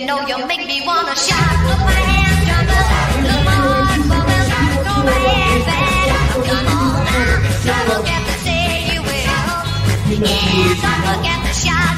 know you make me wanna shout. Look my hands, drummer, look my heart, woman. Throw my hands back, come on now. Don't forget to say you will. Yeah, don't forget to shout.